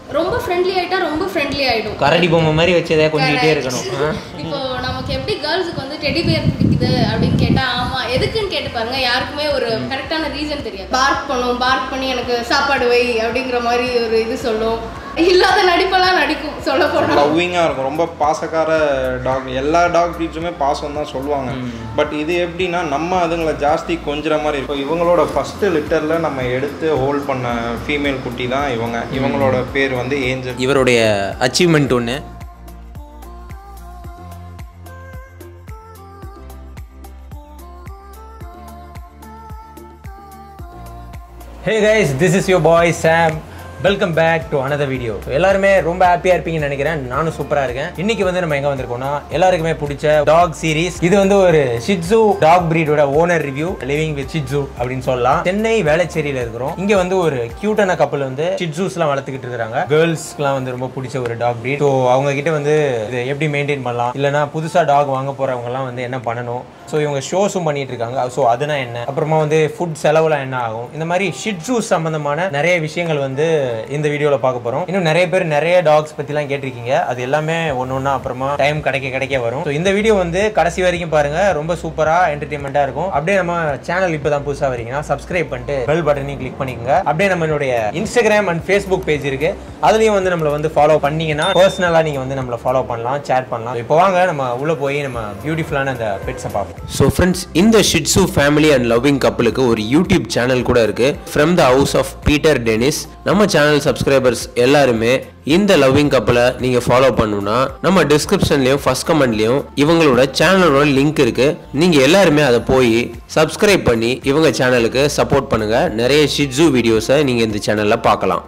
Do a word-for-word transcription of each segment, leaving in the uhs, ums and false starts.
ரொம்ப ஃப்ரெண்ட்லி ஆயிட்டா ரொம்ப ஃப்ரெண்ட்லி ஆயிடும். கரடி பொம்மை மாதிரி வச்சதே கொஞ்சிட்டே இருக்கணும். இப்போ நமக்கு எப்படி கேர்ள்ஸுக்கு வந்து டெடி பியர் பிடிக்குது அப்படின்னு கேட்டா ஆமா எதுக்குன்னு கேட்டு பாருங்க, யாருக்குமே ஒரு கரெக்டான ரீசன் தெரியாது. பார்க் பண்ணும், பார்க் பண்ணி எனக்கு சாப்பாடு வை அப்படிங்கிற மாதிரி ஒரு இது சொல்லும். இல்லாத நடிப்பெல்லாம் நடிக்கும் சொல்ல போனா. லவ்விங்காக இருக்கும், ரொம்ப பாசக்கார டாக். எல்லா டாக் ப்ரீட்ஸுமே பாசம் தான் சொல்லுவாங்க. பட் இது எப்படின்னா நம்ம அதுங்களை ஜாஸ்தி கொஞ்சிற மாதிரி இருக்கும். இவங்களோட ஃபஸ்ட்டு லிட்டரில் நம்ம எடுத்து ஹோல்ட் பண்ண ஃபீமேல் குட்டி தான் இவங்க. இவங்களோட பேர் வந்து ஏஞ்சல். இவருடைய அச்சீவ்மெண்ட் ஒன்று. Hey guys, this is your boy Sam. Welcome back to another video. எல்லாருமே ரொம்ப ஹாப்பியாக இருப்பீங்கன்னு நினைக்கிறேன். நானும் சூப்பராக இருக்கேன். இன்னைக்கு வந்து நம்ம எங்கே வந்திருக்கோம்னா எல்லாருக்குமே பிடிச்ச டாக் சீரிஸ். இது வந்து ஒரு ஷிட்ஸு டாக் பிரீடோட owner review, living with shih tzu அப்படின்னு சொல்லலாம். சென்னை வேளச்சேரியில் இருக்கிறோம். இங்கே வந்து ஒரு கியூட்டான கப்பல் வந்து ஷிட்ஸுஸ்லாம் வளர்த்துக்கிட்டு இருக்காங்க. கேர்ள்ஸ்க்குலாம் வந்து ரொம்ப பிடிச்ச ஒரு டாக் பிரீட். ஸோ அவங்க கிட்ட வந்து இது எப்படி மெயின்டைன் பண்ணலாம், இல்லைனா புதுசாக டாக் வாங்க போகிறவங்கலாம் வந்து என்ன பண்ணணும், ஸோ இவங்க ஷோஸும் பண்ணிட்டு இருக்காங்க. ஸோ அதுனா என்ன, அப்புறமா வந்து ஃபுட் செலவுலாம் என்ன ஆகும், இந்த மாதிரி ஷிட்ஸு சம்பந்தமான நிறைய விஷயங்கள் வந்து இந்த வீடியோவில் பார்க்க போகிறோம். இன்னும் நிறைய பேர் நிறைய டாக்ஸ் பற்றிலாம் கேட்டிருக்கீங்க. அது எல்லாமே ஒன்று ஒன்றா அப்புறமா டைம் கிடைக்க கிடைக்க வரும். ஸோ இந்த வீடியோ வந்து கடைசி வரைக்கும் பாருங்க, ரொம்ப சூப்பராக என்டர்டைன்மெண்ட்டாக இருக்கும். அப்படியே நம்ம சேனல் இப்போ தான் புதுசாக வரீங்கன்னா சப்ஸ்கிரைப் பண்ணிட்டு பெல் பட்டனையும் கிளிக் பண்ணிக்கோங்க. அப்படியே நம்மளுடைய இன்ஸ்டாகிராம் அண்ட் ஃபேஸ்புக் பேஜ் இருக்கு, அதுலேயும் வந்து நம்மளை வந்து ஃபாலோ பண்ணீங்கன்னா பர்சனலாக நீங்கள் வந்து நம்மளை ஃபாலோ பண்ணலாம், சேட் பண்ணலாம். இப்போ வாங்க நம்ம உள்ளே போய் நம்ம பியூட்டிஃபுல்லான அந்த பெட்ஸை பார்ப்போம். ஸோ ஃப்ரெண்ட்ஸ், இந்த ஷிட்ஸு ஃபேமிலி அண்ட் லவ்விங் கப்பலுக்கு ஒரு யூடியூப் சேனல் கூட இருக்கு, from the house of Peter Denis. நம்ம சேனல் சப்ஸ்கிரைபர்ஸ் எல்லாருமே இந்த லவ்விங் கப்பலை நீங்க ஃபாலோ பண்ணணும்னா நம்ம டிஸ்கிரிப்ஷன்லயும் ஃபர்ஸ்ட் கமெண்ட்லயும் இவங்களோட சேனலோட லிங்க் இருக்கு. நீங்க எல்லாருமே அதை போய் சப்ஸ்கிரைப் பண்ணி இவங்க சேனலுக்கு சப்போர்ட் பண்ணுங்க. நிறைய ஷிட்ஸு வீடியோஸை நீங்க இந்த சேனல்ல பார்க்கலாம்.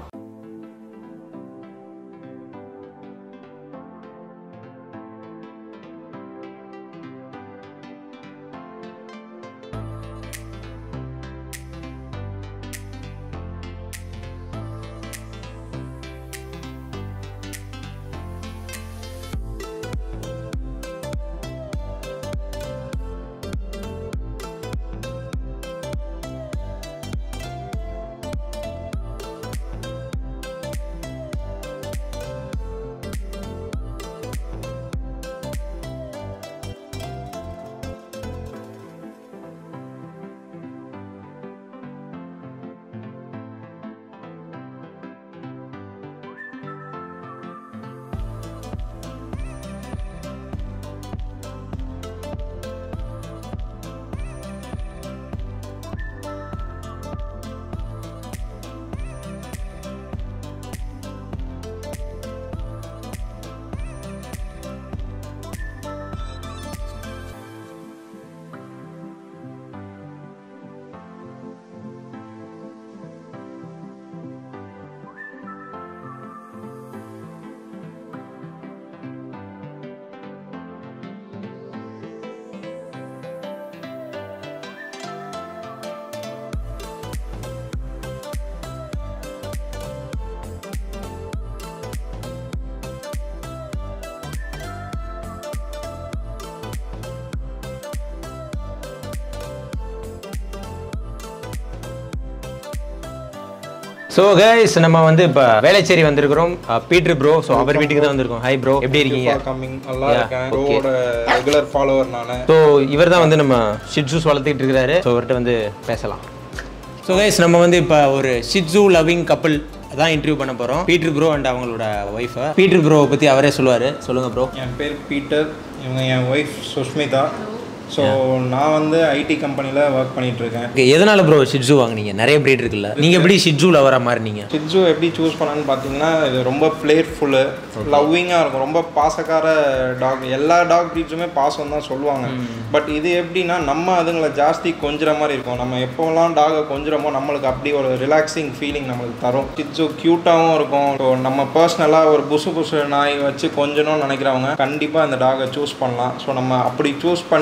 ஸோ கைஸ், நம்ம வந்து இப்போ வேளச்சேரி வந்திருக்கிறோம். பீட்டர் ப்ரோ, ஸோ அவர் வீட்டுக்கு தான் வந்திருக்கோம். ஹாய் ப்ரோ, எப்படி இருக்கீங்க? நல்லா இருக்கேன். ப்ரோவோட ரெகுலர் ஃபாலோவர் நான். ஸோ இவர் தான் வந்து நம்ம ஷிட்ஸூஸ் வளர்த்துக்கிட்டு இருக்கிறாரு. ஸோ அவர்கிட்ட வந்து பேசலாம். ஸோ கைஸ், நம்ம வந்து இப்போ ஒரு ஷிட்ஸு லவ்விங் கப்பல் தான் இன்டர்வியூ பண்ண போகிறோம். பீட்டர் ப்ரோ அண்ட் அவங்களோட ஒய்ஃபை. பீட்டர் ப்ரோவை பற்றி அவரே சொல்லுவார். சொல்லுங்கள் ப்ரோ. என் பேர் பீட்டர், இவங்க என் ஒய்ஃப் சுஷ்மிதா. ஸோ நான் வந்து ஐடி கம்பெனியில் ஒர்க் பண்ணிட்டு இருக்கேன். எதனால ப்ரோ ஷிட்ஸு வாங்கினீங்க? நிறைய பிரீட் இருக்குல்ல, நீங்கள் எப்படி ஷிட்ஸு லவரா மாறினீங்க? ஷிட்ஸு எப்படி சூஸ் பண்ணான்னு பார்த்தீங்கன்னா, இது ரொம்ப பிளேஃபுல்லு, லவ்விங்காக இருக்கும், ரொம்ப பாசக்கார டாக். எல்லா டாக் ப்ரீட்ஸுமே பாசம் தான் சொல்லுவாங்க. பட் இது எப்படின்னா நம்ம அதுங்களை ஜாஸ்தி கொஞ்சிற மாதிரி இருக்கும். நம்ம எப்போலாம் டாகை கொஞ்சிறோமோ நம்மளுக்கு அப்படி ஒரு ரிலாக்ஸிங் ஃபீலிங் நம்மளுக்கு தரும். ஷிட்ஸு க்யூட்டாகவும் இருக்கும். ஸோ நம்ம பர்சனலாக ஒரு புசு புசு நாய் வச்சு கொஞ்சணும்னு நினைக்கிறவங்க கண்டிப்பாக அந்த டாகை சூஸ் பண்ணலாம். ஸோ நம்ம அப்படி சூஸ் பண்ணி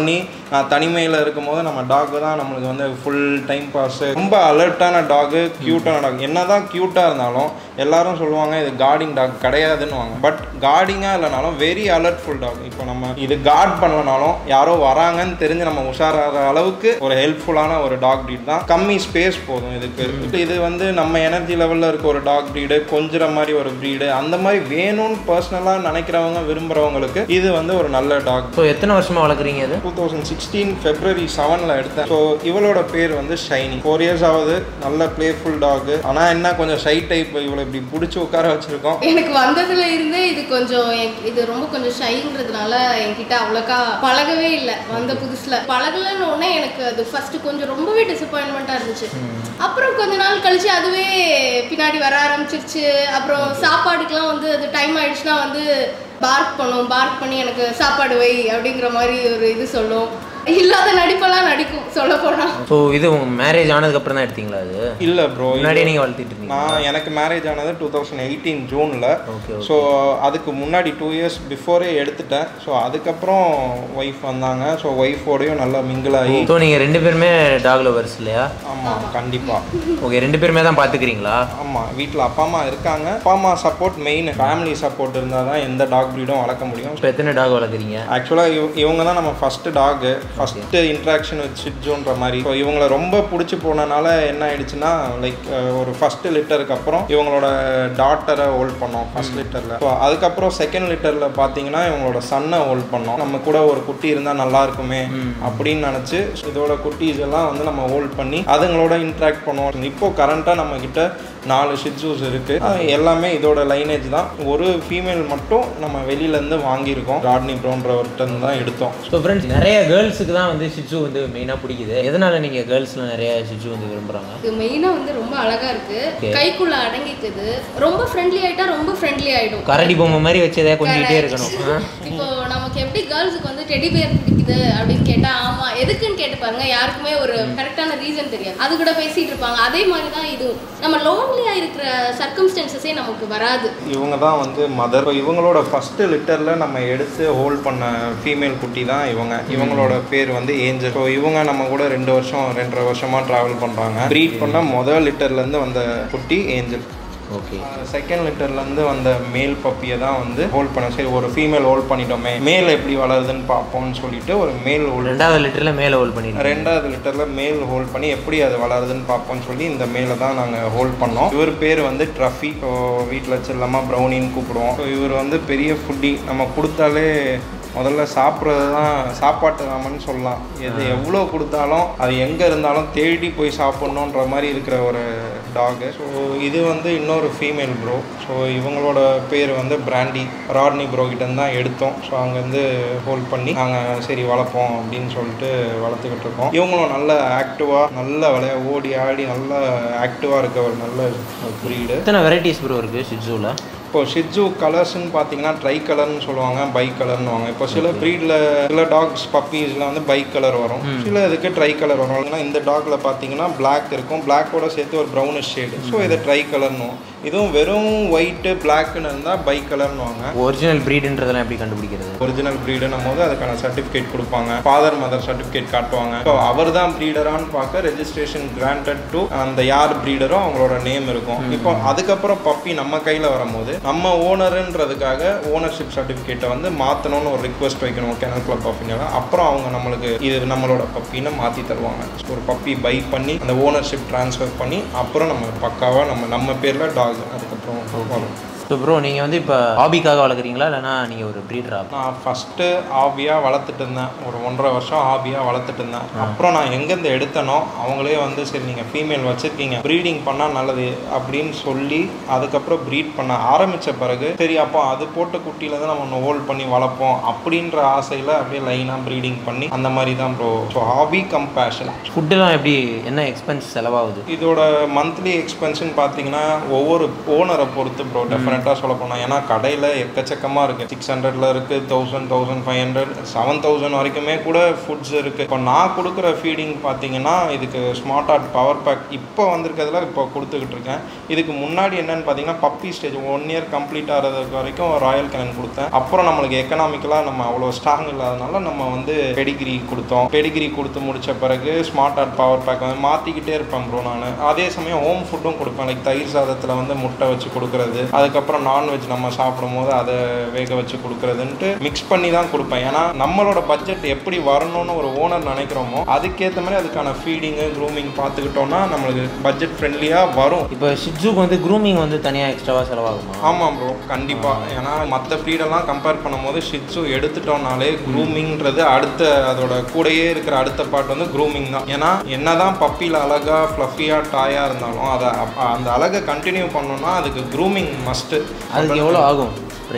நான் தனிமையில் இருக்கும்போது நம்ம டாக் தான் நம்மளுக்கு வந்து ஃபுல் டைம் பாஸ். ரொம்ப அலர்ட்டான டாகு, க்யூட்டான டாக். என்ன தான் க்யூட்டாக இருந்தாலும் எல்லாரும் சொல்லுவாங்க இது கார்டிங் டாக் கிடையாதுன்னுவாங்க. பட் கார்டிங்காக இல்லைனாலும் வெரி அலர்ட்ஃபுல் டாக். இப்போ நம்ம இது கார்ட் பண்ணலனாலும் யாரோ வராங்கன்னு தெரிஞ்சு நம்ம உஷாராகிற அளவுக்கு ஒரு ஹெல்ப்ஃபுல்லான ஒரு டாக் ப்ரீட் தான். கம்மி ஸ்பேஸ் போதும் இதுக்கு. இது வந்து நம்ம எனர்ஜி லெவலில் இருக்க ஒரு டாக் ப்ரீடு, கொஞ்சிற மாதிரி ஒரு ப்ரீடு, அந்த மாதிரி வேணும்னு பர்சனலாக நினைக்கிறவங்க விரும்புகிறவங்களுக்கு இது வந்து ஒரு நல்ல டாக். ஸோ எத்தனை வருஷமாக வளர்க்குறீங்க? இது டூ தௌசண்ட் சிக்ஸ்டீன் ஃபெப்ரவரி செவனில் எடுத்தேன். ஸோ இவளோட பேர் வந்து ஷைனி. ஃபோர் இயர்ஸ் ஆகுது. நல்ல பிளேஃபுல் டாக். ஆனால் என்ன கொஞ்சம் ஷை டைப். இவளை இப்படி பிடிச்சி உட்கார வச்சிருக்கோம். எனக்கு வந்ததுல இருந்தே இது கொஞ்சம் இது ரொம்ப கொஞ்சம் ஷைங்கிறதுனால என்கிட்ட அவ்வளோக்கா பழகவே இல்லை. வந்த புதுசுல பழகலன்னு உடனே எனக்கு அது ஃபர்ஸ்ட் கொஞ்சம் ரொம்பவே டிசப்பாயின்மெண்ட்டாக இருந்துச்சு. அப்புறம் கொஞ்ச நாள் கழிச்சு அதுவே பின்னாடி வர ஆரம்பிச்சிருச்சு. அப்புறம் சாப்பாடுக்கெல்லாம் வந்து அது டைம் ஆயிடுச்சுன்னா வந்து பார்க் பண்ணும். பார்க் பண்ணி எனக்கு சாப்பாடு வை அப்படிங்கிற மாதிரி ஒரு இது சொல்லும். இல்லாத நடிப்பெல்லாம் நடிக்கும் சொல்ல போனா. ஸோ இது மேரேஜ் ஆனதுக்கு அப்புறம் தான் எடுத்தீங்களா? அது இல்லை ப்ரோ, முன்னாடியே நீங்கள் வளர்த்திட்டு இருந்தீங்க? நான் எனக்கு மேரேஜ் ஆனது டூ தௌசண்ட் எயிட்டீன் ஜூனில். ஓகே. ஸோ அதுக்கு முன்னாடி டூ இயர்ஸ் பிஃபோரே எடுத்துட்டேன். ஸோ அதுக்கப்புறம் ஒய்ஃப் வந்தாங்க. ஸோ ஒய்ஃபோடையும் நல்லா மிங்கிள் ஆகி. ஸோ நீங்கள் ரெண்டு பேருமே டாக் லவர்ஸ் இல்லையா? ஆமாம், கண்டிப்பாக. ஓகே, ரெண்டு பேருமே தான் பார்த்துக்கிறீங்களா? ஆமாம், வீட்டில் அப்பா அம்மா இருக்காங்க. அப்பா அம்மா சப்போர்ட் மெயின். ஃபேமிலி சப்போர்ட் இருந்தால் தான் எந்த டாக் ப்ரீடும் வளர்க்க முடியும். இப்போ எத்தனை டாக் வளர்க்குறீங்க? ஆக்சுவலாக இவ இவங்க தான் நம்ம first dog, first interaction with ஷிட்ஜூன்ற மாதிரி. ஸோ இவங்களை ரொம்ப பிடிச்சி போனனால என்ன ஆயிடுச்சுன்னா, லைக் ஒரு ஃபஸ்ட்டு லிட்டருக்கு அப்புறம் இவங்களோட டாட்டரை ஹோல்ட் பண்ணோம் ஃபஸ்ட் லிட்டரில். ஸோ அதுக்கப்புறம் செகண்ட் லிட்டரில் பார்த்தீங்கன்னா இவங்களோட சன்னை ஹோல்ட் பண்ணோம். நம்ம கூட ஒரு குட்டி இருந்தால் நல்லா இருக்குமே அப்படின்னு நினச்சி இதோட குட்டீஸ் எல்லாம் வந்து நம்ம ஹோல்ட் பண்ணி அதுங்களோட இன்ட்ராக்ட் பண்ணுவோம். இப்போ கரண்ட்டாக நம்ம கிட்ட நாலு ஷிட்ஜூஸ் இருக்குது. எல்லாமே இதோட லைனேஜ் தான். ஒரு ஃபீமேல் மட்டும் நம்ம வெளியிலேருந்து வாங்கியிருக்கோம். ராட்னி ப்ரௌன்றவர்கிட்ட தான் எடுத்தோம். ஸோ ஃப்ரெண்ட்ஸ், நிறைய கேர்ள்ஸுக்கு தான் வந்து ஷிட்ஜூ வந்து மெயினாக பிடிக்குது. எதனால நீங்கள் கேர்ள்ஸில் நிறைய ஷிட்ஜூ வந்து விரும்புகிறாங்க? இது மெயினாக வந்து ரொம்ப அழகாக இருக்குது. கைக்குள்ள அடங்கிக்குது. ரொம்ப ஃப்ரெண்ட்லி ஆகிட்டா ரொம்ப ஃப்ரெண்ட்லி ஆகிடும். கரடி பொம்மை மாதிரி வச்சதே கொஞ்சிட்டே இருக்கணும். இப்போ நமக்கு எப்படி கேர்ள்ஸுக்கு வந்து டெடி பேர் பிடிக்குது அப்படின்னு கேட்டால் ஆமாம் எதுக்குன்னு கேட்டு பாருங்க. யாருக்குமே ஒரு கரெக்டான ரீசன் தெரியாது. அது கூட பேசிகிட்டு இருப்பாங்க. அதே மாதிரி தான் இதுவும். நம்ம லோன்லியாக இருக்கிற சர்க்கம்ஸ்டன்சஸே நமக்கு வராது. இவங்க தான் வந்து மதர். இவங்களோட ஃபஸ்ட்டு லிட்டரில் நம்ம எடுத்து ஹோல்ட் பண்ண ஃபீமேல் குட்டி தான் இவங்க. இவங்களோட பேர் வந்து ஏஞ்சல். ஸோ இவங்க நம்ம கூட ரெண்டு வருஷம் ரெண்டரை வருஷமாக ட்ராவல் பண்ணுறாங்க. ப்ரீட் பண்ண முதல் லிட்டர்லேருந்து வந்த குட்டி ஏஞ்சல். ஓகே. செகண்ட் லிட்டர்லேருந்து வந்த மேல் பப்பியை தான் வந்து ஹோல்ட் பண்ண. சரி, ஒரு ஃபீமேல் ஹோல்ட் பண்ணிட்டோமே, மேல் எப்படி வளருதுன்னு பார்ப்போம்னு சொல்லிட்டு ஒரு மேல் ஹோல்ட். ரெண்டாவது லிட்டரில் மேலே ஹோல்ட் பண்ணி ரெண்டாவது லிட்டரில் மேல் ஹோல்ட் பண்ணி எப்படி அது வளருதுன்னு பார்ப்போம்னு சொல்லி இந்த மேலை தான் நாங்கள் ஹோல்ட் பண்ணோம். இவர் பேர் வந்து ட்ரஃபி. ஸோ வீட்டில் வச்சிடலாமா ப்ரௌனின்னு கூப்பிடுவோம். ஸோ இவர் வந்து பெரிய ஃபுட்டி. நம்ம கொடுத்தாலே முதல்ல சாப்பிட்றது தான் சாப்பாட்டு ராமன்னு சொல்லலாம். எது எவ்வளோ கொடுத்தாலும் அது எங்கே இருந்தாலும் தேடி போய் சாப்பிட்ணுன்ற மாதிரி இருக்கிற ஒரு டாகு. ஸோ இது வந்து இன்னொரு ஃபீமேல் ப்ரோ. ஸோ இவங்களோட பேர் வந்து பிராண்டி. ராட்னி ப்ரோ கிட்டேருந்து தான் எடுத்தோம். ஸோ அங்கேருந்து ஹோல்ட் பண்ணி நாங்கள் சரி வளர்ப்போம் அப்படின்னு சொல்லிட்டு வளர்த்துக்கிட்டு இருக்கோம். இவங்களும் நல்ல ஆக்டிவாக, நல்ல விளையா ஓடி ஆடி நல்ல ஆக்டிவாக இருக்க ஒரு நல்ல ப்ரீடு. எத்தனை வெரைட்டிஸ் ப்ரோ இருக்குது ஷிட்ஜூவில்? இப்போ ஷிட்ஜூ கலர்ஸ்ன்னு பார்த்தீங்கன்னா ட்ரை கலர்னு சொல்லுவாங்க, பை கலர்னுவாங்க. இப்போ சில ப்ரீடில் சில டாக்ஸ் பப்பீஸில் வந்து பை கலர் வரும், சில இதுக்கு ட்ரை கலர் வரும். ஏன்னா இந்த டாகில் பார்த்தீங்கன்னா பிளாக் இருக்கும், பிளாக்கோட சேர்த்து ஒரு ப்ரௌனிஷ் ஷேடு. ஸோ இதை ட்ரை கலர்னுவோம். இதுவும் வெறும் ஒயிட்டு பிளாக்னு இருந்தால் பை கலர்னுவாங்க. ஒரிஜினல் ப்ரீடுன்றதெல்லாம் எப்படி கண்டுபிடிக்கிறது? ஒரிஜினல் ப்ரீடுன்னும் போது அதுக்கான சர்டிஃபிகேட் கொடுப்பாங்க, ஃபாதர் மதர் சர்டிஃபிகேட் காட்டுவாங்க. ஸோ அவர் தான் ப்ரீடரான்னு பார்க்க ரெஜிஸ்ட்ரேஷன் கிராண்டட் டு அந்த யார் ப்ரீடரோ அவங்களோட நேம் இருக்கும். இப்போ அதுக்கப்புறம் பப்பி நம்ம கையில் வரும்போது நம்ம ஓனருன்றதுக்காக ஓனர்ஷிப் சர்டிஃபிகேட்டை வந்து மாற்றணும்னு ஒரு ரிக்வஸ்ட் வைக்கணும் கெனல் கிளப் ஆஃப் இந்தியாவில். அப்புறம் அவங்க நம்மளுக்கு இது நம்மளோட பப்பின்னு மாற்றி தருவாங்க. ஒரு பப்பி பை பண்ணி அந்த ஓனர்ஷிப் ட்ரான்ஸ்ஃபர் பண்ணி அப்புறம் நம்ம பக்காவாக நம்ம நம்ம பேரில் டாக் அதுக்கப்புறம் வரும். ஸோ ப்ரோ, நீங்கள் வந்து இப்போ ஹாபிக்காக வளர்க்குறீங்களா இல்லைனா நீங்கள் ஒரு ப்ரீடரா? நான் ஃபஸ்ட்டு ஹாபியாக வளர்த்துட்டு இருந்தேன். ஒரு ஒன்றரை வருஷம் ஹாபியாக வளர்த்துட்டு இருந்தேன். அப்புறம் நான் எங்கேருந்து எடுத்தனோ அவங்களே வந்து சரி நீங்கள் ஃபீமேல் வச்சுருக்கீங்க, ப்ரீடிங் பண்ணால் நல்லது அப்படின்னு சொல்லி அதுக்கப்புறம் ப்ரீட் பண்ண ஆரம்பித்த பிறகு சரி அப்போ அது போட்ட குட்டியில் தான் நம்ம ஒன்று ஹோல்ட் பண்ணி வளர்ப்போம் அப்படின்ற ஆசையில் அப்படியே லைனாக ப்ரீடிங் பண்ணி அந்த மாதிரி தான் bro. So hobby cum passion. ஃபுட்டெல்லாம் எப்படி, என்ன எக்ஸ்பென்ஸ் செலவாகுது? இதோட மந்த்லி எக்ஸ்பென்ஸ்ன்னு பார்த்தீங்கன்னா ஒவ்வொரு ஓனரை பொறுத்து ப்ரோ டிஃப்ரெண்ட் டெஃபினட்டாக சொல்ல போனால். ஏன்னா கடையில் எக்கச்சக்கமாக இருக்குது. சிக்ஸ் ஹண்ட்ரட்ல இருக்குது, thousand thousand five hundred seven thousand வரைக்குமே கூட ஃபுட்ஸ் இருக்குது. இப்போ நான் கொடுக்குற ஃபீடிங் பார்த்தீங்கன்னா இதுக்கு ஸ்மார்ட் ஆர்ட் பவர் பேக் இப்போ வந்திருக்கிறதுல இப்போ கொடுத்துக்கிட்டு இருக்கேன். இதுக்கு முன்னாடி என்னென்னு பார்த்தீங்கன்னா puppy stage one year complete ஆகிறதுக்கு வரைக்கும் ராயல் கேனன் கொடுத்தேன். அப்புறம் நம்மளுக்கு எக்கனாமிக்கலாக நம்ம அவ்வளோ ஸ்ட்ராங் இல்லாதனால நம்ம வந்து பெடிகிரி கொடுத்தோம். பெடிகிரி கொடுத்து முடித்த பிறகு ஸ்மார்ட் ஆர்ட் பவர் பேக் வந்து மாற்றிக்கிட்டே இருப்பேன் ப்ரோ நான். அதே சமயம் ஹோம் ஃபுட்டும் கொடுப்பேன். லைக் தயிர் சாதத்தில் வந்து முட்டை வச்சு கொடுக்குறது, அதுக்கப்புறம் நான்வெஜ் நம்ம சாப்பிடும் போது அதை வேக வச்சு கொடுக்குறதுன்ட்டு மிக்ஸ் பண்ணி தான் கொடுப்பேன். ஏன்னா நம்மளோட பட்ஜெட் எப்படி வரணும்னு ஒரு ஓனர் நினைக்கிறோமோ அதுக்கேற்ற மாதிரி அதுக்கான ஃபீடிங்கு க்ரூமிங் பார்த்துக்கிட்டோம்னா நம்மளுக்கு பட்ஜெட் ஃப்ரெண்ட்லியாக வரும். இப்போ ஷிட்ஸுக்கு வந்து க்ரூமிங் வந்து தனியாக எக்ஸ்ட்ராவாக செலவாகுமா? ஆமாம் ப்ரோ, கண்டிப்பாக. ஏன்னா மற்ற ப்ரீடெல்லாம் கம்பேர் பண்ணும்போது ஷிட்ஸு எடுத்துட்டோம்னாலே க்ரூமிங்கிறது அடுத்த அதோட கூடையே இருக்கிற அடுத்த பார்ட் வந்து க்ரூமிங் தான். ஏன்னா என்னதான் பப்பியில் அழகாக ஃப்ளஃபியாக டாயாக இருந்தாலும் அதை அந்த அழகை கண்டினியூ பண்ணோம்னா அதுக்கு க்ரூமிங் மஸ்ட்டு. அதுக்கு எவ்வளோ ஆகும்?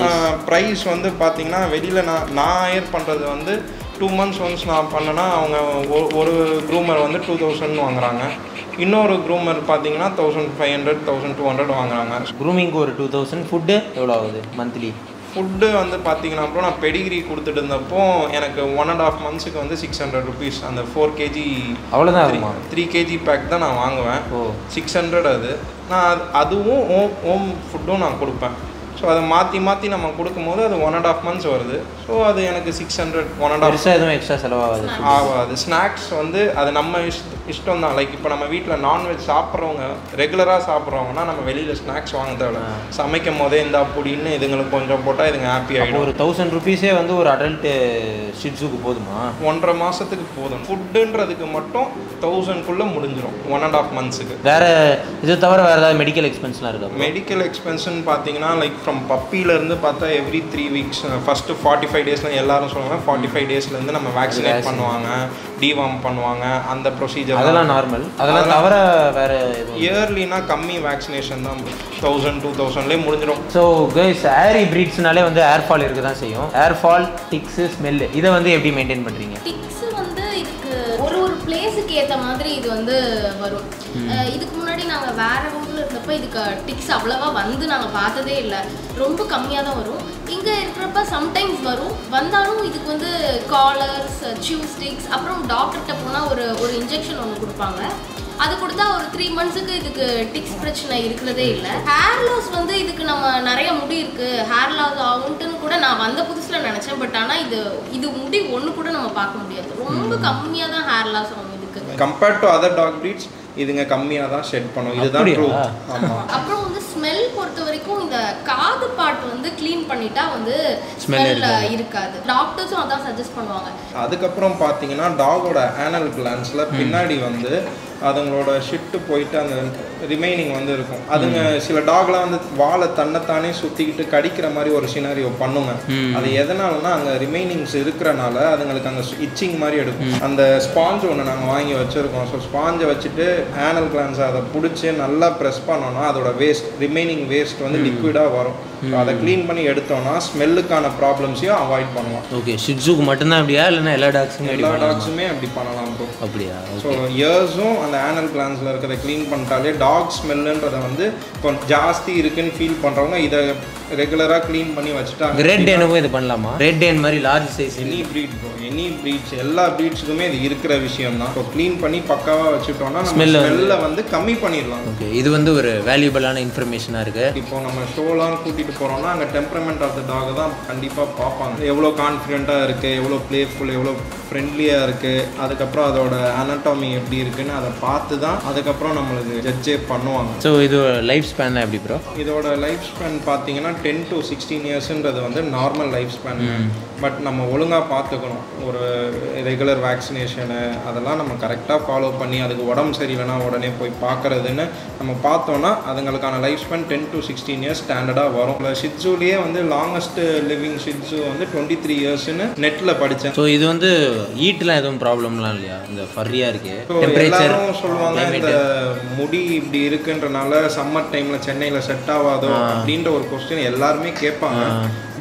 ப்ரைஸ் வந்து பார்த்தீங்கன்னா வெளியில் நான் நான் ஹையர் பண்ணுறது வந்து டூ மந்த்ஸ் ஒன்ஸ் நான் பண்ணேன்னா அவங்க ஒரு க்ரூமர் வந்து டூ தௌசண்ட் வாங்குறாங்க. இன்னொரு க்ரூமர் பார்த்தீங்கன்னா thousand five hundred thousand two hundred வாங்குறாங்க. க்ரூமிங்க்கு ஒரு டூ தௌசண்ட் ஃபுட்டு எவ்வளோ ஆகுது மந்த்லி? ஃபுட்டு வந்து பார்த்தீங்கன்னா அப்புறம் நான் பெடிகிரி கொடுத்துட்டு இருந்தப்போ எனக்கு ஒன் அண்ட் ஆஃப் மந்த்ஸுக்கு வந்து சிக்ஸ் ஹண்ட்ரட் ருபீஸ் அந்த ஃபோர் கேஜி அவ்வளோதான் த்ரீ கேஜி பேக் தான் நான் வாங்குவேன். சிக்ஸ் ஹண்ட்ரட் அது நான் அது அதுவும் ஹோம் ஹோம் ஃபுட்டும் நான் கொடுப்பேன். ஸோ அதை மாற்றி மாற்றி நம்ம கொடுக்கும்போது அது ஒன் அண்ட் ஆஃப் மந்த்ஸ் வருது. ஸோ அது எனக்கு six hundred one and half எதுவும் எக்ஸ்ட்ரா செலவாகாது ஆகாது. ஸ்நாக்ஸ் வந்து அது நம்ம இஷ்ட இஷ்டம் தான். லைக் இப்போ நம்ம வீட்டில் நான்வெஜ் சாப்பிட்றவங்க ரெகுலராக சாப்பிட்றவங்கன்னா நம்ம வெளியில் ஸ்நாக்ஸ் வாங்க தேவை. சமைக்கும் போதே இந்த அப்படின்னு இதுங்களுக்கு கொஞ்சம் போட்டால் இதுங்க ஹாப்பி ஆகிடும். ஒரு தௌசண்ட் ருபீஸே வந்து ஒரு அடல்ட்டு ஷிட்ஸுக்கு போதுமா? ஒன்றரை மாதத்துக்கு போதும். ஃபுட்டுன்றதுக்கு மட்டும் தௌசண்ட்குள்ளே முடிஞ்சிடும் ஒன் அண்ட் ஆஃப் மந்த்ஸுக்கு. வேறு இது தவிர வேறு ஏதாவது மெடிக்கல் எக்ஸ்பென்ஸ்லாம் இருக்கா? மெடிக்கல் எக்ஸ்பென்ஸ்ன்னு பார்த்தீங்கன்னா லைக் ஃப்ரம் பப்பிலேருந்து பார்த்தா every three weeks first forty five டேஸில் எல்லாரும் சொல்லுவாங்க ஃபார்ட்டி ஃபைவ் டேஸ்லேருந்து நம்ம வேக்சினேட் பண்ணுவாங்க, டிவார்ம் பண்ணுவாங்க. அந்த ப்ரொசீஜர் அதெல்லாம் நார்மல். அதெல்லாம் தவிர வேறு இயர்லினா கம்மி வேக்சினேஷன் தான் தௌசண்ட் டூ தௌசண்ட்லேயே முடிஞ்சிடும். ஸோ கைஸ் ஏரி ப்ரீட்ஸ்னாலே வந்து ஏர் ஃபால் இருக்க தான் செய்யும். ஏர் ஃபால், டிக்ஸு, ஸ்மெல்லு இதை வந்து எப்படி மெயின்டைன் பண்ணுறீங்க? டிக்ஸு வந்து இதுக்கு ஒரு ஒரு பிளேஸுக்கு ஏற்ற மாதிரி இது வந்து வரும். இதுக்கு முன்னாடி நாங்கள் வேற ஊரில் இருந்தப்போ இதுக்கு டிக்ஸ் அவ்வளோவா வந்து நாங்கள் பார்த்ததே இல்லை. ரொம்ப கம்மியாக தான் வரும். இங்கே இருக்கிறப்ப சம்டைம்ஸ் வரும். வந்தாலும் இதுக்கு வந்து காலர்ஸ், சியூ ஸ்டிக்ஸ், அப்புறம் டாக்டர்கிட்ட போனால் ஒரு ஒரு இன்ஜெக்ஷன் ஒன்று கொடுப்பாங்க. அது கொடுத்தா ஒரு த்ரீ மந்த்ஸுக்கு இதுக்கு டிக்ஸ் பிரச்சனை இருக்கிறதே இல்லை. ஹேர் லாஸ் வந்து இதுக்கு நம்ம நிறைய முடி இருக்குது, ஹேர் லாஸ் ஆகுன்ட்டுன்னு கூட நான் வந்த புதுசில் நினச்சேன். பட் ஆனால் இது இது முடி ஒன்று கூட நம்ம பார்க்க முடியாது. ரொம்ப கம்மியாக தான் ஹேர் லாஸ் ஆகும் இதுக்கு. Compared to other dog breeds இதுங்க கம்மியாக தான் ஷெட் பண்ணும். இதுதான் ட்ரூ. ஆமாம். அப்புறம் வந்து ஸ்மெல் பொறுத்த வரைக்கும் இந்த காது பாட்டு வந்து க்ளீன் பண்ணிட்டா வந்து ஸ்மெல் இருக்காது. டாக்டர்ஸும் அதான் சஜஸ்ட் பண்ணுவாங்க. அதுக்கப்புறம் பார்த்தீங்கன்னா டாகோட ஆனல் கிளான்ஸில் பின்னாடி வந்து அதுங்களோட ஷிட்டு போயிட்டு அந்த ரிமைனிங் வந்து இருக்கும். அதுங்க சில டாக்லாம் வந்து வாழை தன்னைத்தானே சுற்றிக்கிட்டு கடிக்கிற மாதிரி ஒரு சினாரியோ பண்ணுங்க. அது எதனாலனா அங்கே ரிமைனிங்ஸ் இருக்கிறனால அதுங்களுக்கு அங்கே இச்சிங் மாதிரி எடுக்கும். அந்த ஸ்பாஞ்ச் ஒன்று நாங்கள் வாங்கி வச்சுருக்கோம். ஸோ ஸ்பாஞ்சை வச்சுட்டு ஆனல் கிளான்ஸை அதை பிடிச்சி நல்லா ப்ரெஸ் பண்ணோன்னா அதோட வேஸ்ட் ரிமைனிங் வேஸ்ட் வந்து லிக்விடாக வரும். ஸோ அதை க்ளீன் பண்ணி எடுத்தோம்னா ஸ்மெல்லுக்கான ப்ராப்ளம்ஸையும் அவாய்ட் பண்ணலாம். ஓகே, ஷிட்ஸுக்கு மட்டும்தான் அப்படியா இல்லைன்னா எல்லா டாக்ஸுமே எல்லா டாக்ஸுமே அப்படி பண்ணலாம் ப்ரோ. அப்படியா? ஸோ இயர்ஸும் அந்த ஆனல் கிளான்ஸில் இருக்கிறத க்ளீன் பண்ணிட்டாலே டாக் ஸ்மெல்லுன்றதை வந்து இப்போ ஜாஸ்தி இருக்குன்னு ஃபீல் பண்ணுறவங்க இதை ரெகுலராக க்ளீன் பண்ணி வச்சுட்டாங்க. ரெட் டேனுக்கும் இது பண்ணலாமா? ரெட் டேன் மாதிரி large size any breed bro, any breeds எல்லா ப்ரீட்ஸுக்குமே இது இருக்கிற விஷயம் தான். ஸோ க்ளீன் பண்ணி பக்காவாக வச்சுட்டோம்னா நம்ம ஸ்மெல்லை வந்து கம்மி பண்ணிடலாம். ஓகே, இது வந்து ஒரு வேல்யூபிளான இன்ஃபர்மேஷனாக இருக்குது. இப்போ நம்ம ஷோலாம் கூட்டிகிட்டு போகிறோம்னா அங்கே டெம்பரமெண்ட் ஆஃப் த டாக் தான் கண்டிப்பாக பார்ப்பாங்க. எவ்வளோ கான்ஃபிடென்ட்டாக இருக்குது, எவ்வளோ ப்ளேஃபுல், எவ்வளோ ஃப்ரெண்ட்லியாக இருக்குது, அதுக்கப்புறம் அதோட அனட்டாமி எப்படி இருக்குன்னு அதை பார்த்து தான் அதுக்கப்புறம் நம்மளுக்கு ஜட்ஜே பண்ணுவாங்க. ஸோ இது லைஃப் ஸ்பேன் எப்படி ப்ரோ? இதோட லைஃப் ஸ்பேன் பார்த்தீங்கன்னா டென் டு சிக்ஸ்டீன் இயர்ஸுன்றது வந்து நார்மல் லைஃப் ஸ்பேன். பட் நம்ம ஒழுங்காக பார்த்துக்கணும். ஒரு ரெகுலர் வேக்சினேஷனு அதெல்லாம் நம்ம கரெக்டாக ஃபாலோ பண்ணி அதுக்கு உடம்பு சரியில்லைனா உடனே போய் பார்க்குறதுன்னு நம்ம பார்த்தோன்னா அதுங்களுக்கான life span ten to sixteen years ஸ்டாண்டர்டாக வரும். இந்த ஷிட்ஸுலேயே வந்து லாங்கஸ்ட் லிவிங் ஷிட்ஸு வந்து டுவெண்ட்டி த்ரீ இயர்ஸ்ன்னு நெட்டில் படித்தேன். ஸோ இது வந்து ஈட்லாம் எதுவும் ப்ராப்ளம்லாம் இல்லையா? இந்த ஃபர்ரியாக இருக்குது. எல்லாரும் சொல்லுவாங்க இந்த முடி இப்படி இருக்குன்றனால சம்மர் டைமில் சென்னையில் செட் ஆகாதோ அப்படின்ற ஒரு கொஸ்டின் எல்லாருமே கேட்பாங்க. பட்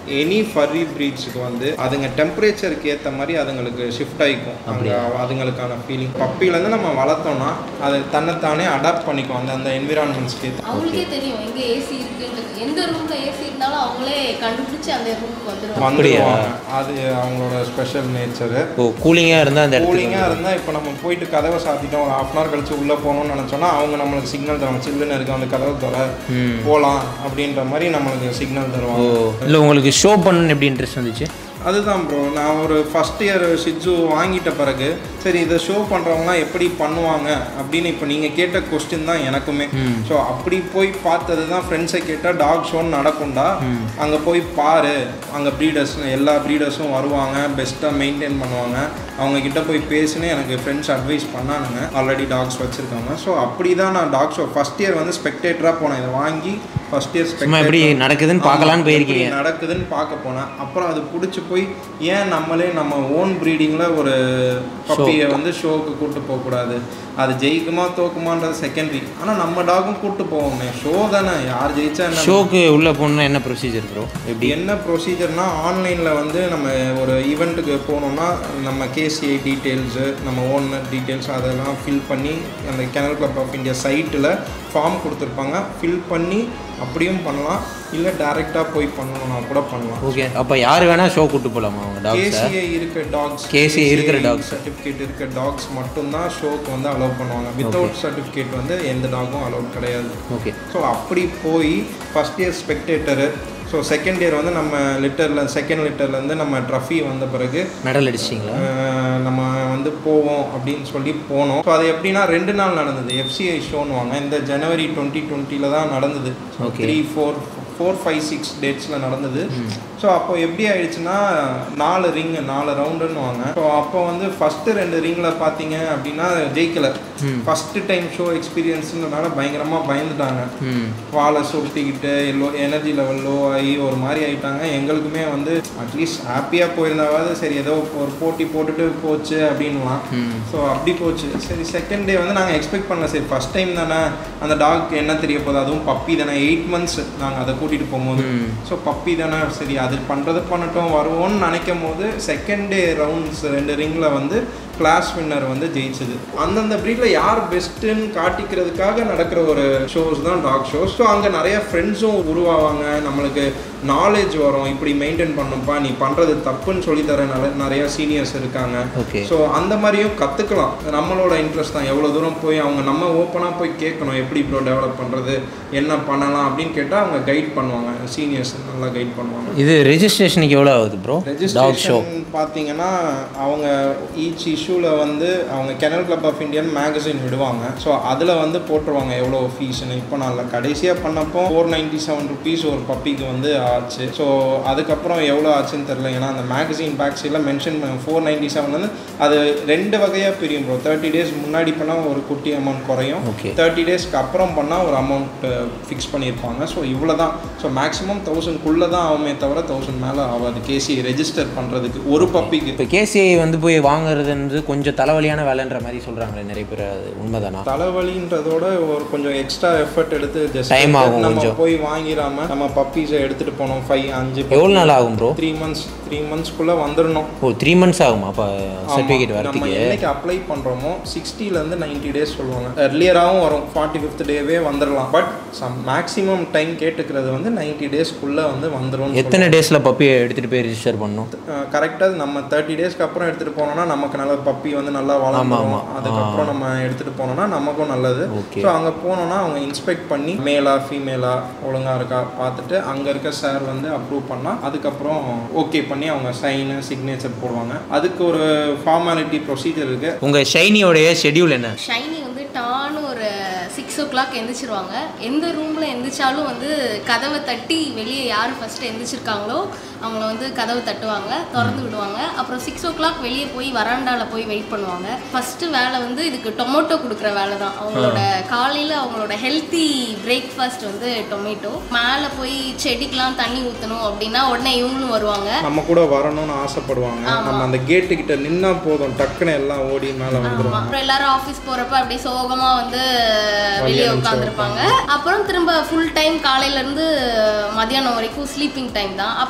எனி ஃபர்ரி ப்ரீட்ஸுக்கு வந்து அதுங்க டெம்பரேச்சருக்கு ஏற்ற மாதிரி அதுங்களுக்கு ஷிஃப்ட் ஆகிக்கும் அங்கே அதுங்களுக்கான ஃபீலிங். பப்பிலேருந்து நம்ம வளர்த்தோம்னா அது தன்னைத்தானே அடாப்ட் பண்ணிக்கும் அந்த அந்த என்விரான்மெண்ட்ஸ்க்கு. அவங்களுக்கே தெரியும் எங்கே ஏசி இருக்குன்றது, எந்த ரூமில் ஏசி இருந்தாலும் அவங்களே கண்டுபிடிச்சி அந்த ரூமுக்கு வந்துடுவாங்க. வந்துடுவாங்க. அது அவங்களோட ஸ்பெஷல் நேச்சரு. ஓ கூலிங்காக இருந்தால் அந்த கூலிங்காக இருந்தால் இப்போ நம்ம போயிட்டு கதவை சாத்திட்டோம் ஒரு ஹாஃப் அன் ஹவர் கழிச்சு உள்ளே போகணும்னு நினச்சோன்னா அவங்க நம்மளுக்கு சிக்னல் தருவாங்க, சில்லுன்னு இருக்கு அந்த கதவை தர போகலாம் அப்படின்ற மாதிரி நம்மளுக்கு சிக்னல் தருவாங்க. இல்லை உங்களுக்கு ஷோ பண்ணணும்னு எப்படி இன்ட்ரெஸ்ட் வந்துச்சு? அதுதான் ப்ரோ, நான் ஒரு ஃபஸ்ட் இயர் ஷிட்ஸு வாங்கிட்ட பிறகு சரி இதை ஷோ பண்ணுறவங்களாம் எப்படி பண்ணுவாங்க அப்படின்னு இப்போ நீங்கள் கேட்ட கொஸ்டின் தான் எனக்குமே. ஸோ அப்படி போய் பார்த்தது தான் ஃப்ரெண்ட்ஸை கேட்டால் டாக் ஷோன்னு நடக்கும்டா, அங்கே போய் பாரு, அங்கே ப்ரீடர்ஸ் எல்லா ப்ரீடர்ஸும் வருவாங்க, பெஸ்ட்டாக மெயின்டைன் பண்ணுவாங்க, அவங்கக்கிட்ட போய் பேசுன்னு எனக்கு ஃப்ரெண்ட்ஸ் அட்வைஸ் பண்ணானுங்க, ஆல்ரெடி டாக்ஸ் வச்சுருக்காங்க. ஸோ அப்படி தான் நான் டாக் ஷோ ஃபஸ்ட் இயர் வந்து ஸ்பெக்டேட்டராக போனேன். இதை வாங்கி ஃபஸ்ட் இயர் எப்படி நடக்குதுன்னு பார்க்கலான்னு போயிருக்கீங்க. நடக்குதுன்னு பார்க்க போனேன். அப்புறம் அது பிடிச்சி போய் ஏன் நம்மளே நம்ம ஓன் ப்ரீடிங்கில் ஒரு பப்பியை வந்து ஷோவுக்கு கூப்பிட்டு போகக்கூடாது, அது ஜெயிக்குமா தோக்குமான்றது செகண்டரி, ஆனால் நம்ம டாகும் கூப்பிட்டு போவோமே, ஷோ தானே, யார் ஜெயிச்சா என்ன. ஷோக்கு உள்ளே போகணுன்னா என்ன ப்ரொசீஜர் ப்ரோ? எப்படி என்ன ப்ரொசீஜர்னா ஆன்லைனில் வந்து நம்ம ஒரு ஈவெண்ட்டுக்கு போனோம்னா நம்ம கேசிஐ டீட்டெயில்ஸு நம்ம ஓனர் டீட்டெயில்ஸ் அதெல்லாம் ஃபில் பண்ணி அந்த கெனல் கிளப் ஆஃப் இந்தியா சைட்டில் ஃபார்ம் கொடுத்துருப்பாங்க, ஃபில் பண்ணி அப்படியும் பண்ணலாம், இல்லை டைரெக்டாக போய் பண்ணணும்னா கூட பண்ணலாம். ஓகே, அப்போ யார் வேணால் ஷோ கூப்பிட்டு போகலாமா? அவங்க டாக்ஸ் கேசிஐ இருக்க டாக்ஸ் கேசிஐ இருக்கிற டாக்ஸ் சர்டிஃபிகேட் இருக்க டாக்ஸ் மட்டும்தான் ஷோக்கு வந்து அலோவ் பண்ணுவாங்க. வித்தவுட் சர்டிஃபிகேட் வந்து எந்த டாகும் அலோவ் கிடையாது. ஓகே, ஸோ அப்படி போய் first year spectator, so second year வந்து நம்ம லிட்டரில் செகண்ட் லிட்டர்லேருந்து நம்ம ட்ரஃபி வந்த பிறகு மெடல் அடிச்சிங்களா நம்ம வந்து போவோம் அப்படின்னு சொல்லி போனோம். ஸோ அது எப்படின்னா ரெண்டு நாள் நடந்தது. எஃப்சிஐ ஷோன்னு வாங்க, இந்த ஜனவரி டுவெண்ட்டி டுவெண்ட்டியில் தான் நடந்தது. Three four four five six டேட்ஸில் நடந்தது. ஸோ அப்போ எப்படி ஆயிடுச்சுன்னா நாலு ரிங்கு நாலு ரவுண்டுன்னு வாங்க. ஸோ அப்போ வந்து ஃபஸ்ட்டு ரெண்டு ரிங்கில் பார்த்தீங்க அப்படின்னா ஜெயிக்கலை. ஃபஸ்ட்டு டைம் ஷோ எக்ஸ்பீரியன்ஸுன்றனால பயங்கரமாக பயந்துட்டாங்க, வாழை சுருட்டிக்கிட்டு லோ எனர்ஜி லெவல் லோ ஆகி ஒரு மாதிரி ஆகிட்டாங்க. எங்களுக்குமே வந்து அட்லீஸ்ட் ஹாப்பியாக போயிருந்தாவது சரி ஏதோ ஒரு போட்டி போட்டுட்டு போச்சு அப்படின்லாம். ஸோ அப்படி போச்சு. சரி செகண்ட் டே வந்து நாங்கள் எக்ஸ்பெக்ட் பண்ணல, சரி ஃபஸ்ட் டைம் தானே அந்த டாக் என்ன தெரிய போகுது, அதுவும் பப்பி தானே, எயிட் மந்த்ஸ் நாங்கள் அதை கூட்டிகிட்டு போகும்போது. ஸோ பப்பி தானே சரி அது பண்ணுறது பண்ணட்டும் வருவோன்னு நினைக்கும் போது செகண்ட் டே ரவுண்ட்ஸ் ரெண்டு ரிங்கில் வந்து கிளாஸ் வின்னர் வந்து ஜெயிச்சது. அந்தந்த ப்ரீடில் யார் பெஸ்ட்டுன்னு காட்டிக்கிறதுக்காக நடக்கிற ஒரு ஷோஸ் தான் டாக் ஷோஸ். ஸோ அங்கே நிறைய ஃப்ரெண்ட்ஸும் உருவாவாங்க, நம்மளுக்கு நாலேஜ் வரும், இப்படி மெயின்டைன் பண்ணுப்பா, நீ பண்ணுறது தப்புன்னு சொல்லித்தர நல்ல நிறையா சீனியர்ஸ் இருக்காங்க. ஸோ அந்த மாதிரியும் கற்றுக்கலாம். நம்மளோட இன்ட்ரெஸ்ட் தான், எவ்வளோ தூரம் போய் அவங்க நம்ம ஓப்பனாக போய் கேட்கணும், எப்படி ப்ரோ டெவலப் பண்ணுறது, என்ன பண்ணலாம் அப்படின்னு கேட்டால் அவங்க கைட் பண்ணுவாங்க, சீனியர்ஸ் நல்லா கைட் பண்ணுவாங்க. இது ரெஜிஸ்ட்ரேஷனுக்கு எவ்வளோ ஆகுது ப்ரோ? ரெஜிஸ்ட்ரேஷன் பார்த்தீங்கன்னா அவங்க ஈச் இஷ்யூவில் வந்து அவங்க kennel club of Indian magazine விடுவாங்க. ஸோ அதில் வந்து போட்டுருவாங்க எவ்வளோ ஃபீஸ்ன்னு. இப்போ நான் கடைசியாக பண்ணப்போ ஃபோர் நைன்டி செவன் ருபீஸ் ஒரு பப்பிக்கு வந்து ஆச்சு. ஸோ அதுக்கப்புறம் எவ்வளோ ஆச்சுன்னு தெரில, ஏன்னா அந்த மேகசின் பேக்ஸில் மென்ஷன் பண்ண ஃபோர் நைன்டி செவன் வந்து அது ரெண்டு வகையாக பிரியும் ப்ரோ. தேர்ட்டி டேஸ் முன்னாடி பண்ணால் ஒரு குட்டி அமௌண்ட் குறையும், தேர்ட்டி டேஸ்க்கு அப்புறம் பண்ணால் ஒரு அமௌண்ட் ஃபிக்ஸ் பண்ணியிருப்பாங்க. ஸோ இவ்வளோ தான். ஸோ மேக்ஸிமம் தௌசண்ட்குள்ளே தான் ஆகுமே தவிர தௌசண்ட் மேலே ஆகாது கேசிஐ ரெஜிஸ்டர் பண்ணுறதுக்கு ஒரு பப்பிக்கு. இப்போ கேசிஐ வந்து போய் வாங்குறது கொஞ்சம் தலைவலியான வேலைன்ற மாதிரி சொல்கிறாங்களே நிறைய பேர், அது உண்மைதானா? தலைவலின்றதோட ஒரு கொஞ்சம் எக்ஸ்ட்ரா எஃபர்ட் எடுத்து ஜஸ்ட் டைம் ஆகும், நம்ம போய் வாங்கிடாம நம்ம பப்பீஸை எடுத்துகிட்டு போனோம். ஃபைவ் அஞ்சு எவ்வளோ நாள் ஆகும் ப்ரோ? த்ரீ மந்த்ஸ் த்ரீ மந்த்ஸ்க்குள்ளே வந்துடணும். ஓ த்ரீ மந்த்ஸ் ஆகுமா? அப்போ சர்டிஃபிகேட் வரதுக்கு நம்ம என்னைக்கு அப்ளை பண்ணுறோமோ சிக்ஸ்டிலேருந்து நைன்ட்டி டேஸ் சொல்லுவாங்க. எர்லியராகவும் வரும், ஃபார்ட்டி ஃபிஃப்த் டேவே வந்துடலாம். பட் சம் மேக்ஸிமம் டைம் கேட்டுக்கிறது வந்து நைன்ட்டி டேஸ்க்குள்ளே வந்து வந்துடும். எத்தனை டேஸில் பப்பியை எடுத்துகிட்டு போய் ரிஜிஸ்டர் பண்ணணும்? கரெக்டாக நம்ம தேர்ட்டி டேஸ்க்கு அப்புறம் எடுத்துகிட்டு போனோம்னா நமக்கு நல்ல பப்பி வந்து நல்லா வளர்ந்துடும். அதுக்கப்புறம் நம்ம எடுத்துகிட்டு போனோம்னா நமக்கும் நல்லது. ஸோ அங்கே போனோம்னா அவங்க இன்ஸ்பெக்ட் பண்ணி மேலா ஃபீமேலா ஒழுங்காக இருக்கா பார்த்துட்டு அங்கே இருக்க சார் வந்து அப்ரூவ் பண்ணால் அதுக்கப்புறம் ஓகே பண்ணி அவங்க சைனு சிக்னேச்சர் போடுவாங்க. அதுக்கு ஒரு ஃபார்மாலிட்டி ப்ரொசீஜர் இருக்குது. உங்கள் ஷைனியோடைய ஷெட்யூல் என்ன? ஷைனி வந்து டான்னு ஒரு சிக்ஸ் ஓ கிளாக் எந்திரிச்சிருவாங்க. எந்த ரூமில் எந்திரிச்சாலும் வந்து கதவை தட்டி வெளியே யார் ஃபஸ்ட்டு எந்திரிச்சிருக்காங்களோ அவங்கள வந்து கதவை தட்டுவாங்க, திறந்து விடுவாங்க. அப்புறம் சிக்ஸ் ஓ கிளாக் வெளியே போய் வராண்டாவில் போய் வெயிட் பண்ணுவாங்க. ஃபஸ்ட்டு வேலை வந்து இதுக்கு டொமேட்டோ கொடுக்குற வேலை தான். அவங்களோட காலையில் அவங்களோட ஹெல்த்தி பிரேக்ஃபாஸ்ட் வந்து டொமேட்டோ. மேலே போய் செடிக்கெலாம் தண்ணி ஊற்றணும் அப்படின்னா உடனே இவங்களும் வருவாங்க, நம்ம கூட வரணும்னு ஆசைப்படுவாங்க. நம்ம அந்த கேட்டு கிட்ட நின்னா போதும், டக்குன்னு எல்லாம் ஓடி மேலே வந்துடும். அப்புறம் எல்லாரும் ஆஃபீஸ் போகிறப்ப அப்படியே சோகமாக வந்து வெளியே உட்காந்துருப்பாங்க. அப்புறம் திரும்ப ஃபுல் டைம் காலையிலேருந்து மதியானம் வரைக்கும் ஸ்லீப்பிங் டைம் தான். அப்புறம்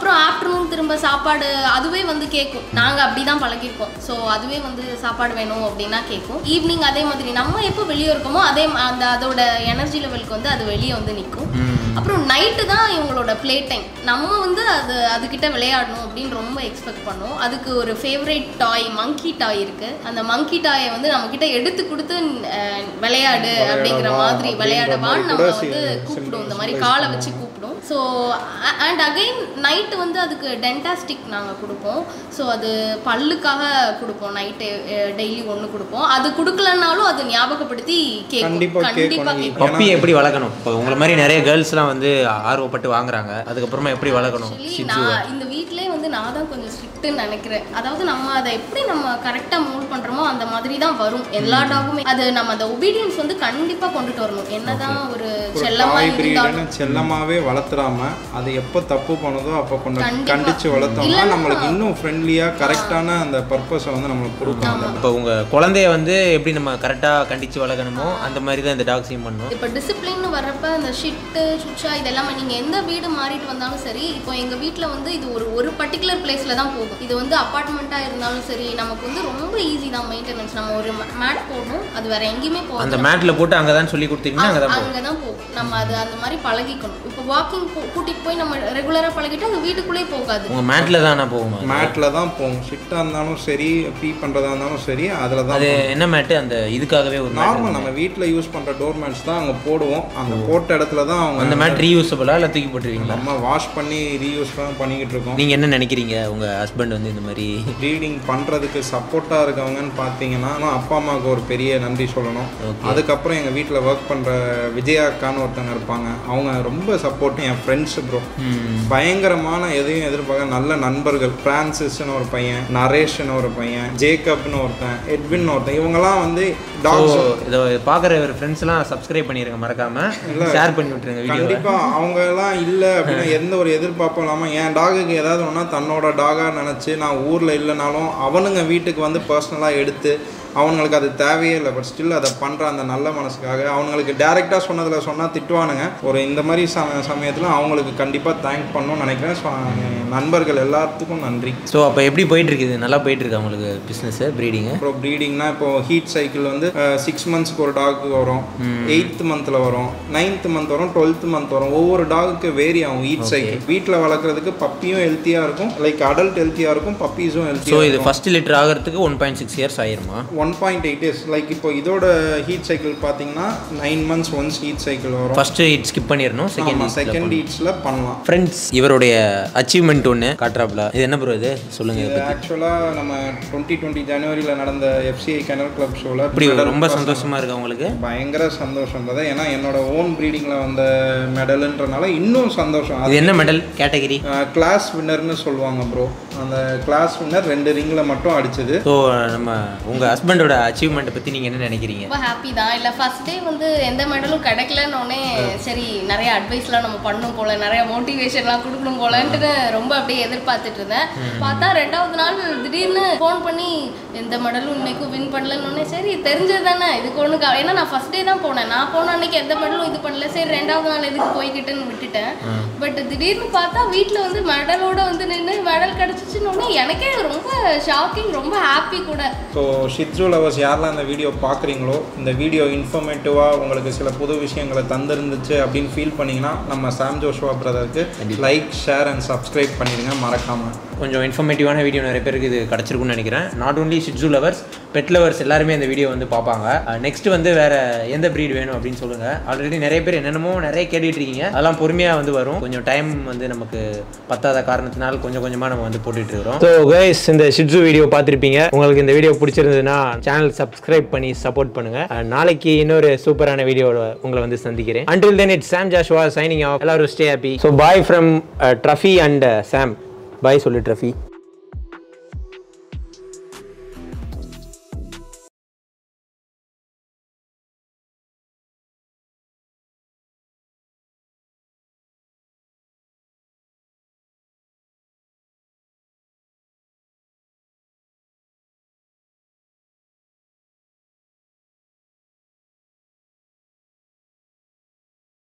ஆஃப்டர்நூன் திரும்ப சாப்பாடு அதுவே வந்து கேட்கும். நாங்கள் அப்படி தான் பழகிருக்கோம். ஸோ அதுவே வந்து சாப்பாடு வேணும் அப்படின்னா கேட்கும். ஈவினிங் அதே மாதிரி நம்ம எப்போ வெளியே இருக்கோமோ அதே அந்த அதோட எனர்ஜி லெவலுக்கு வந்து அது வெளியே வந்து நிற்கும். அப்புறம் நைட்டு தான் இவங்களோட ப்ளே டைம். நம்ம வந்து அது அதுக்கிட்ட விளையாடணும் அப்படின்னு ரொம்ப எக்ஸ்பெக்ட் பண்ணோம். அதுக்கு ஒரு ஃபேவரேட் டாய் மங்கி டாய் இருக்குது. அந்த மங்கி டாயை வந்து நம்மக்கிட்ட எடுத்து கொடுத்து விளையாடு அப்படிங்கிற மாதிரி விளையாடவான்னு நம்ம வந்து கூப்பிடுவோம். இந்த மாதிரி காலை வச்சு கூப்பிடுவோம். ஸோ அண்ட் அகெயின் நைட்டு வந்து அதுக்கு டென்டாஸ்டிக் நாங்கள் கொடுப்போம். ஸோ அது பல்லுக்காக கொடுப்போம். நைட்டு டெய்லி ஒன்று கொடுப்போம். அது கொடுக்கலனாலும் அது ஞாபகப்படுத்தி கேட்கும். கண்டிப்பாக கேட்கும். பப்பி எப்படி வளர்க்கணும்? இப்போ உங்களை மாதிரி நிறைய கேர்ள்ஸ்லாம் வந்து ஆர்வப்பட்டு வாங்குறாங்க. அதுக்கப்புறமா எப்படி வளர்க்கணும்? நான் இந்த வீட்டிலே வந்து நான் தான் கொஞ்சம் ஸ்ட்ரிக்ட்டுன்னு நினைக்கிறேன். அதாவது நம்ம அதை எப்படி நம்ம கரெக்டாக மூவ் பண்ணுறோமோ அந்த மாதிரி தான் வரும் எல்லா டாகுமே. அது நம்ம அந்த ஒபீடியன்ஸ் வந்து கண்டிப்பாக கொண்டுட்டு வரணும். என்னதான் ஒரு செல்லமாக இருந்தாலும் செல்லமாகவே வளர்த்துறாம அது எப்போ தப்பு பண்ணுதோ அப்போ கொஞ்சம் கண்டிச்சு வளர்த்தோம்னா நம்மளுக்கு இன்னும் ஃப்ரெண்ட்லியாக கரெக்டான அந்த பர்பஸை வந்து நம்மளுக்கு கொடுக்கும். இப்போ உங்கள் குழந்தைய வந்து எப்படி நம்ம கரெக்டாக கண்டிச்சு வளர்க்கணுமோ அந்த மாதிரி தான் இந்த டாக் சீம் பண்ணணும். இப்போ டிசிப்ளின் வர்றப்ப அந்த ஷிட்டு சுச்சா இதெல்லாமே நீங்கள் எந்த வீடு மாறிட்டு வந்தாலும் சரி, இப்போ எங்கள் வீட்டில் வந்து இது ஒரு ஒரு பர்டிகுலர் பிளேஸில் தான் போகும். இது வந்து அப்பார்ட்மெண்ட்டாக இருந்தாலும் சரி நமக்கு வந்து ரொம்ப ஈஸி தான் மெயின்டெனன்ஸ். நம்ம ஒரு மேட் போடணும், அது வேற எங்கேயுமே போகும். அந்த மேட்டில் போட்டு அங்கே தான் சொல்லி கொடுத்தீங்கன்னா அங்கே தான் அங்கே தான் போகும். நம்ம அது அந்த மாதிரி பழகிக்கணும். இப்போ வாக்கிங் கூட்டிகிட்டு போய் நம்ம ரெகுலராக பழகிட்டு அது வீட்டுக்குள்ளேயே போகாது. உங்கள் மேட்டில் தான் போகும். மேட்டில் தான் போகும். ஷிட்டாக இருந்தாலும் சரி, பீ பண்ணுறதா இருந்தாலும் சரி, அதில் தான். அது என்ன மேட்டு? அந்த இதுக்காகவே ஒரு நார்மல் நம்ம வீட்டில் யூஸ் பண்ணுற டோர் மேட்ஸ் தான் அங்கே போடுவோம். அந்த போட்ட இடத்துல தான் அவங்க அந்த மேட் ரீயூஸபிளா இல்லை தூக்கி போட்டுருவீங்களா? நம்ம வாஷ் பண்ணி ரீயூஸ் தான் பண்ணிக்கிட்டு இருக்கோம். நீங்கள் என்ன நினைக்கிறீங்க உங்கள் ஹஸ்பண்ட் வந்து இந்த மாதிரி ப்ரீடிங் பண்ணுறதுக்கு சப்போர்ட்டாக இருக்கவங்கன்னு பார்த்தீங்கன்னா அப்பா அம்மாவுக்கு ஒரு பெரிய நன்றி சொல்லணும். அதுக்கப்புறம் எங்கள் வீட்டில் ஒர்க் பண்ணுற விஜயாக்கான்னு ஒருத்தவங்க இருப்பாங்க. அவங்க ரொம்ப சப்போர்ட்டும். என் ஃப்ரெண்ட்ஸ் ப்ரோ பயங்கரமான எதையும் எதிர்பார்க்க நல்ல நண்பர்கள். பிரான்சிஸ்னு ஒரு பையன், நரேஷ்னு ஒரு பையன், ஜேக்கப்னு ஒருத்தன், எட்வின் ஒருத்தன். இவங்கெல்லாம் வந்து டாக்ஸ் இதை பார்க்குற ஒரு ஃப்ரெண்ட்ஸ்லாம் சப்ஸ்கிரைப் பண்ணிடுங்க, மறக்காம ஷேர் பண்ணி விட்டுருங்க. கண்டிப்பாக அவங்க எல்லாம் இல்லை அப்படின்னா எந்த ஒரு எதிர்பார்ப்பும் இல்லாமல் என் டாகுக்கு ஏதாவது ஒன்றா தன்னோட டாகாக நினச்சி நான் ஊரில் இல்லைனாலும் அவனுங்க வீட்டுக்கு வந்து பர்சனலாக எடுத்து அவங்களுக்கு அது தேவையே இல்லை. பட் ஸ்டில் அதை பண்ணுற அந்த நல்ல மனசுக்காக அவங்களுக்கு டேரெக்டாக சொன்னதில் சொன்னால் திட்டுவானுங்க. ஒரு இந்த மாதிரி சம சமயத்தில் அவங்களுக்கு கண்டிப்பாக தேங்க் பண்ணணும்னு நினைக்கிறேன். ஸோ நண்பர்கள் எல்லாத்துக்கும் நன்றி. ஸோ அப்போ எப்படி போயிட்டுருக்குது? நல்லா போயிட்டுருக்கு அவங்களுக்கு பிஸ்னஸ்ஸு ப்ரீடிங்கு? அப்புறம் ப்ரீடிங்னா இப்போது ஹீட் சைக்கிள் வந்து சிக்ஸ் மந்த்ஸ்க்கு ஒரு டாக்கு வரும், எயித்து மந்தில் வரும், நைன்த்து மந்த் வரும், டுவெல்த்து மந்த் வரும். ஒவ்வொரு டாகுக்கு வேரி ஆகும் ஹீட் சைக்கிள். வீட்டில் வளர்க்குறதுக்கு பப்பியும் ஹெல்த்தியாக இருக்கும், லைக் அடல்ட் ஹெல்த்தியாக இருக்கும், பப்பீஸும் ஹெல்த்தியாக. ஸோ இது ஃபஸ்ட் லிட்டர் ஆகிறதுக்கு ஒன் பாயிண்ட் சிக்ஸ் இயர்ஸ் ஆயிருமா? One point eight years. Like இப்போ இதோட ஹீட் சைக்கிள் பார்த்தீங்கன்னா nine months once heat cycle வரும். ஃபர்ஸ்ட் ஹீட் ஸ்கிப் பண்ணிடணும், செகண்ட் செகண்ட் ஹீட்ஸில் பண்ணலாம். ஃப்ரெண்ட்ஸ் இவருடைய அச்சீவ்மெண்ட் ஒன்று காட்டுறாப்ல. இது என்ன ப்ரோ? இது சொல்லுங்க. ஆக்சுவலாக நம்ம டுவெண்ட்டி டுவெண்ட்டி ஜனவரியில் நடந்த எஃப்சிஐ கெனல் கிளப் ஷோவில் இப்படி ரொம்ப சந்தோஷமா இருக்கு உங்களுக்கு? பயங்கர சந்தோஷம் தான். ஏன்னா என்னோட ஓன் ப்ரீடிங்கில் வந்த மெடலுன்றனால இன்னும் சந்தோஷம். அது என்ன மெடல் கேட்டகரி? கிளாஸ் வின்னர்னு சொல்லுவாங்க ப்ரோ. அந்த கிளாஸ் வின்னர் ரெண்டு ரிங்கில் மட்டும் அடிச்சது. ஸோ நம்ம உங்கள் ஹஸ்பண்டோட அச்சீவ்மெண்ட்டை பற்றி நீங்கள் என்ன நினைக்கிறீங்க? ரொம்ப ஹாப்பி தான். இல்லை ஃபர்ஸ்ட் டே வந்து எந்த மெடலும் கிடைக்கலன்னொடனே சரி நிறைய அட்வைஸ்லாம் நம்ம பண்ணணும் போல, நிறைய மோட்டிவேஷன்லாம் கொடுக்கணும் போலன்ட்டு ரொம்ப அப்படியே எதிர்பார்த்துட்டு இருந்தேன். பார்த்தா ரெண்டாவது நாள் திடீர்னு ஃபோன் பண்ணி எந்த மெடலும் இன்னைக்கும் வின் பண்ணலன்னு. சரி தெரிஞ்சது தானே இதுக்கு ஒன்று. ஏன்னா நான் ஃபர்ஸ்ட் டே தான் போனேன். நான் போன அன்னைக்கு எந்த மெடலும் இது பண்ணல. சரி ரெண்டாவது நாள் எதுக்கு போய்கிட்டுன்னு விட்டுட்டேன். பட் திடீர்னு பார்த்தா வீட்டில் வந்து மெடலோட வந்து நின்று மெடல் கிடச்சிச்சுன்னு எனக்கே ரொம்ப ஷாக்கிங், ரொம்ப ஹாப்பி கூட. ஸோ ஷிட்ஸு லவர்ஸ் யாரெல்லாம் இந்த வீடியோ பார்க்குறீங்களோ, இந்த வீடியோ இன்ஃபர்மேட்டிவாக உங்களுக்கு சில புது விஷயங்களை தந்திருந்துச்சு அப்படின்னு ஃபீல் பண்ணிங்கன்னா நம்ம சாம் ஜோஷுவா பிரதருக்கு லைக், ஷேர் அண்ட் சப்ஸ்கிரைப் பண்ணிடுங்க மறக்காமல். கொஞ்சம் இன்ஃபர்மேட்டிவான வீடியோ நிறைய பேருக்கு இது கிடச்சிருக்குன்னு நினைக்கிறேன். Not only Shih Tzu lovers, pet lovers எல்லாருமே இந்த வீடியோ வந்து பார்ப்பாங்க. நெக்ஸ்ட் வந்து வேறு எந்த ப்ரீட் வேணும் அப்படின்னு சொல்லுங்கள். ஆல்ரெடி நிறைய பேர் என்னென்னமோ நிறைய கேட்டுட்டு இருக்கீங்க. அதெல்லாம் பொறுமையாக வந்து வரும். கொஞ்சம் டைம் வந்து நமக்கு பத்தாத காரணத்தினால கொஞ்சம் கொஞ்சமாக நம்ம வந்து போட்டுட்டு இருக்கிறோம். ஸோ கைஸ் இந்த ஷிட்ஸு வீடியோ பார்த்துருப்பீங்க. உங்களுக்கு இந்த வீடியோ பிடிச்சிருந்ததுன்னா சேனல் சப்ஸ்கிரைப் பண்ணி சப்போர்ட் பண்ணுங்க. நாளைக்கு இன்னொரு சூப்பரான வீடியோவில் உங்களை வந்து சந்திக்கிறேன். Until then it's Sam Joshua signing off. எல்லாரும் stay happy. So bye from uh, Truffy and uh, Sam. Bye சொல்லு Truffy.